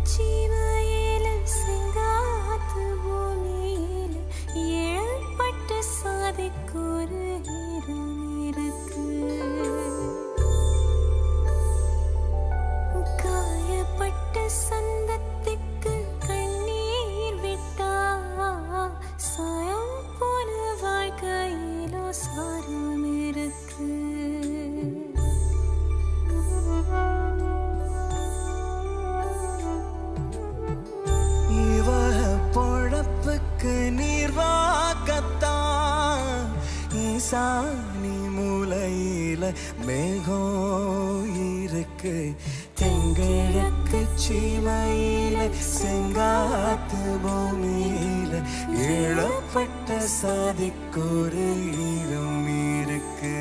சாணி மூலையில மேகம் இருக்கு, தெங்கிழக்கு சீமையில செங்காத்து பூமியில இழப்பட்ட சாதிக்கொரு ஈரம் இருக்கு.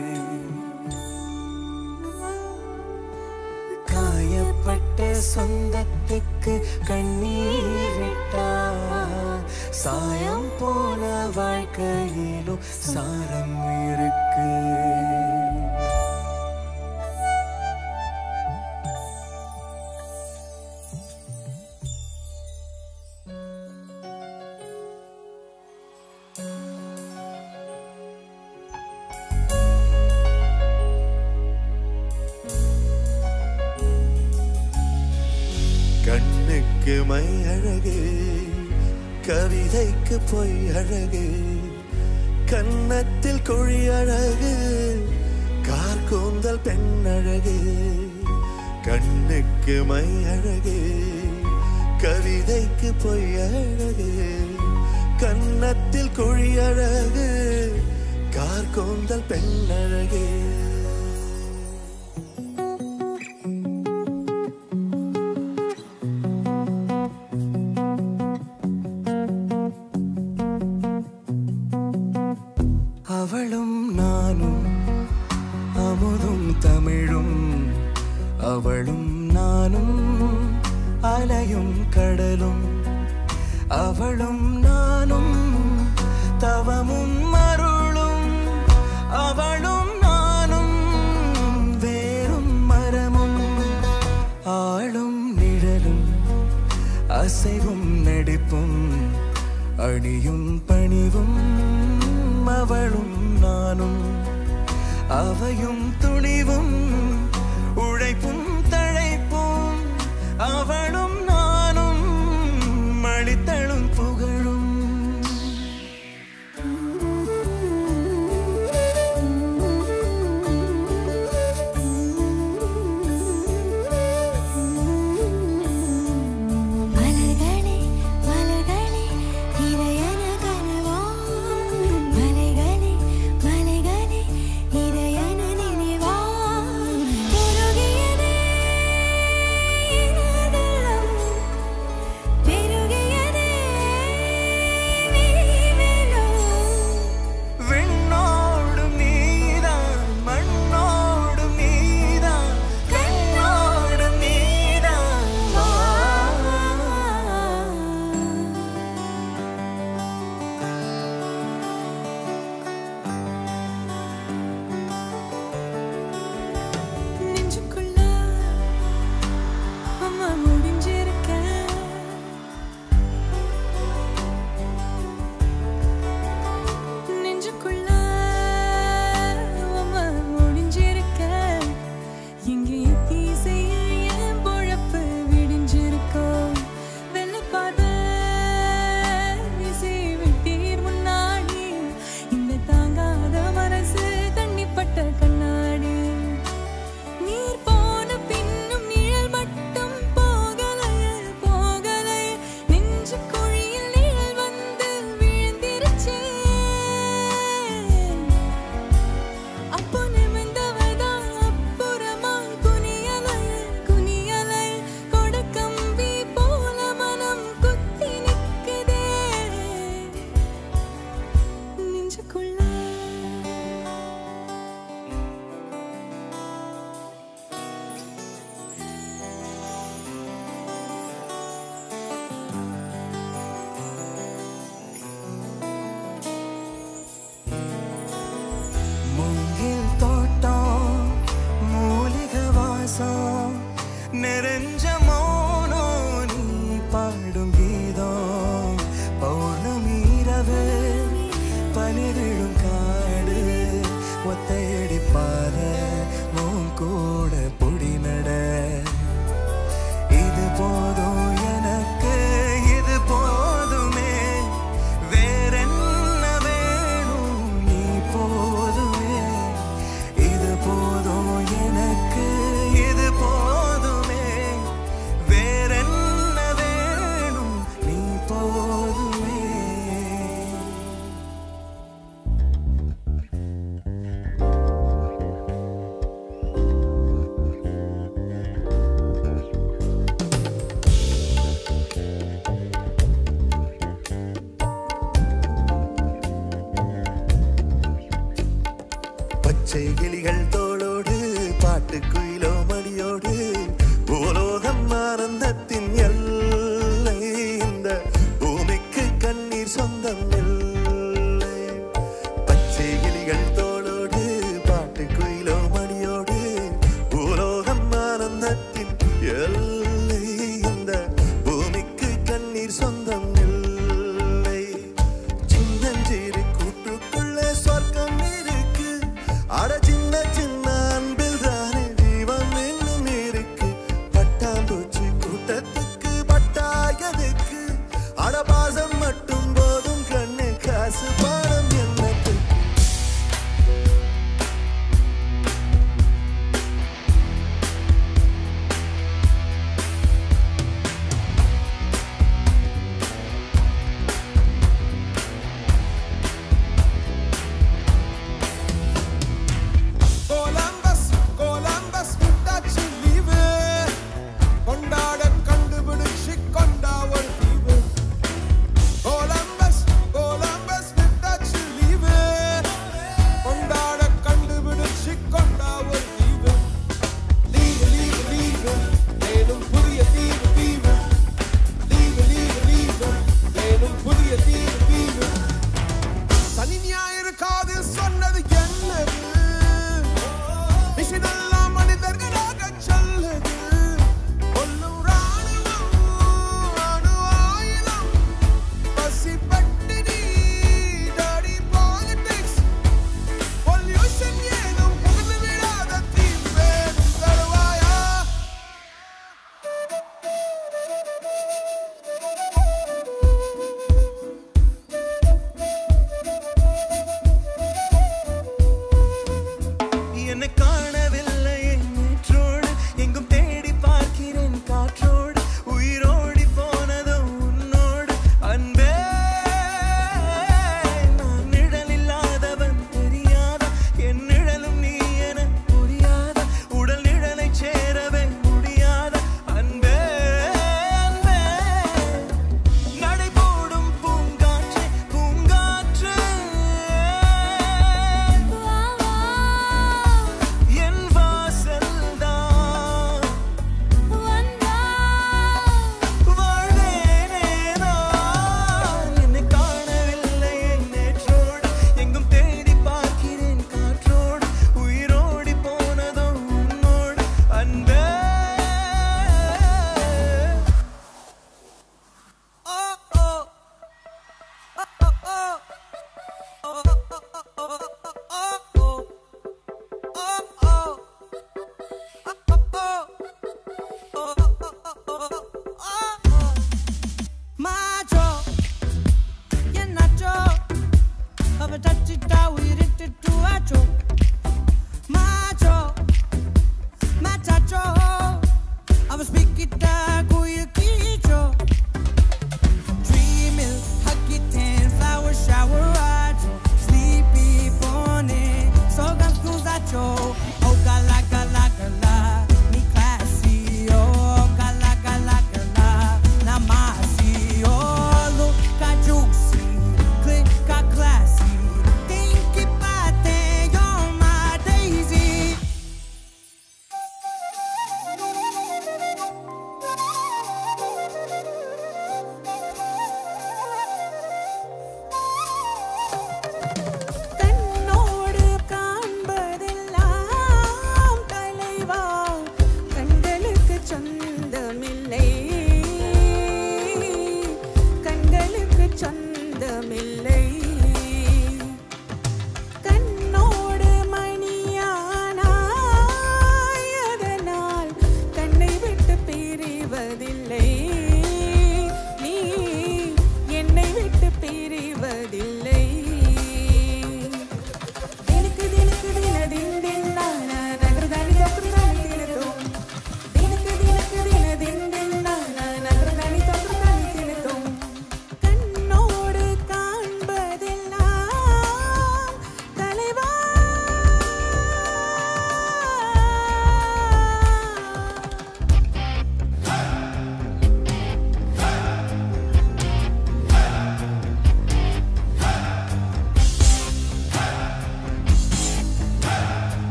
காயப்பட்ட சொந்தத்துக்கு கண்ணீர் விட்டா சாயம் போன வாழ்க்கையிலும் சாரம் இருக்கு. கண்ணுக்கு மை அழகு, கவிதைக்கு பொய் அழகு, கன்னத்தில் கொழி அழகு, கார்கூந்தல் பெண் அழகு. கண்ணுக்கு மை அழகு, கவிதைக்கு பொய் அழகு, கன்னத்தில் கொழி அழகு, கார்கூந்தல் பெண் அழகு. அவளும் நானும் அமுதும் தமிழும், அவளும் நானும் அலையும் கடலும், அவளும் நானும் தவமும் அருளும், அவளும் நானும் வேறும் மரமும், ஆளும் நிழலும் அசைவும் நடிப்பும், அணியும் பணிவும், அவளும் நானும் அவையும் துணிவும் உழைப்பும் தழைப்பும், அவளும் நானும் மழித்தழும் புகழும். குனியலை கொடக்கம்பி போல மனம் குத்த போதுமே. பச்சை கிளிகள் தோளோடு பாட்டு குயிலோ மடியோடு பூலோகம் ஆனந்தத்தின் எல்லை. இந்த பூமிக்கு கண்ணீர் சொந்தம் இல்லை. பச்சை கிளிகள் தோளோடு பாட்டு குயிலோ மடியோடு பூலோகம் ஆனந்தத்தின் எல்லை. இந்த பூமிக்கு கண்ணீர் சொந்தம் இல்லை. சின்னஞ்சிறு கூட்டுக்குள்ளே சொர்க்கம் இருக்கு. அட சின்ன சின்ன அன்பில் தானே ஜீவன் இன்னும் இருக்கு. பட்டாம்பூச்சி கூட்டத்துக்கு பட்டாயதுக்கு. அட பாசம் மட்டும் போதும் கண்ணு காசு பாடம் என்னத்துக்கு.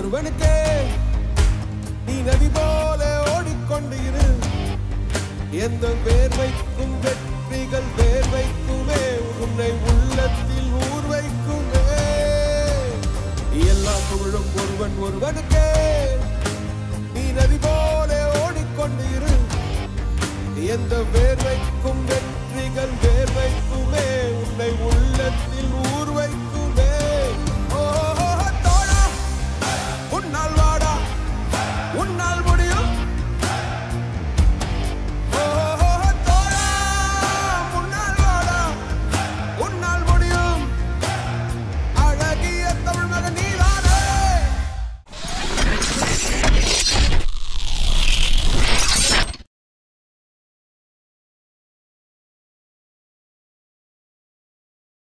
ஒருவனுக்கே நீ நதி போல ஓடிக்கொண்டு இரு எந்த வேர்வைக்கும் வெற்றிகள் வேர்வைக்குமே உன்னை உள்ளத்தில் ஊர் வைக்குமே எல்லா புகழும் ஒருவனுக்கே நீ நதி போல ஓடிக்கொண்டு இரு எந்த